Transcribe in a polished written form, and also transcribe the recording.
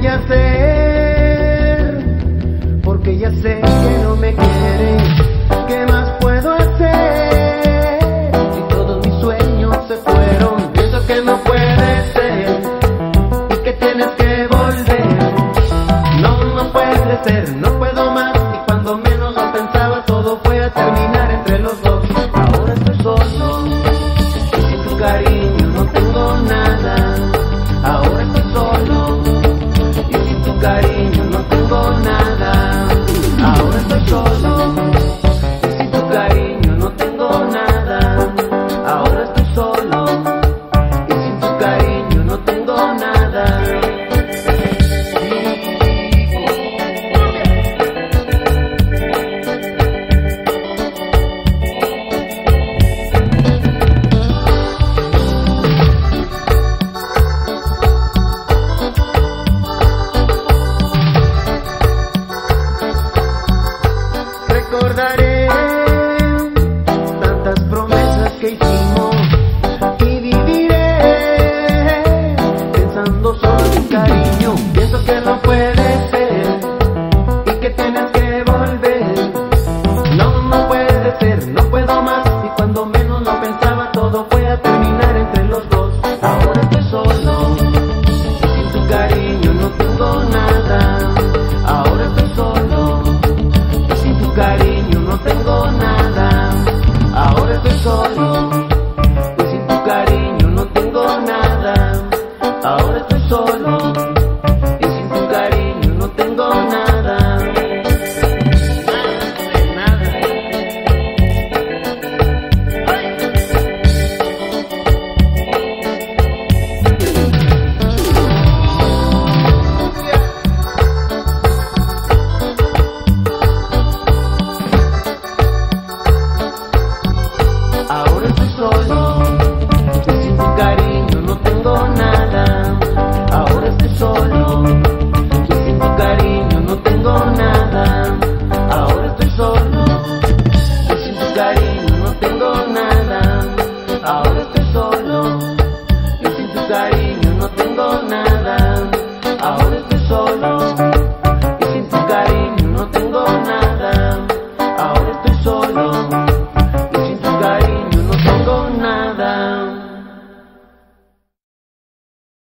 voy a hacer? Porque ya sé que no me quieres. ¿Qué más puedo hacer? Si todos mis sueños se fueron, pienso que no puede ser y que tienes que volver. No puede ser, no puedo más. Y cuando menos lo pensaba, todo fue a terminar entre los dos. Ahora estoy solo y sin tu cariño no tengo nada. Ahora estoy solo y sin tu cariño no tengo nada. Ahora estoy solo y sin tu cariño no tengo nada. Ahora estoy solo y sin tu cariño no tengo nada. Recordaré tantas promesas que hicimos y viviré pensando solo en cariño. Pienso que no puede ser y que tienes que volver. No puede ser, no puedo más. Y cuando menos lo pensaba, todo fue a terminar entre los dos. Ahora estoy solo y sin tu cariño no tengo nada. Ahora estoy solo y sin tu cariño no tengo nada. Ahora estoy solo y sin tu cariño no tengo nada. Ahora estoy solo y sin tu cariño no tengo nada. Nada. Ahora estoy solo y sin tu cariño no tengo nada. Ahora estoy solo y sin tu cariño no tengo nada. Ahora estoy solo y sin tu cariño no tengo nada. Ahora estoy solo y sin tu cariño no tengo nada. Ahora estoy solo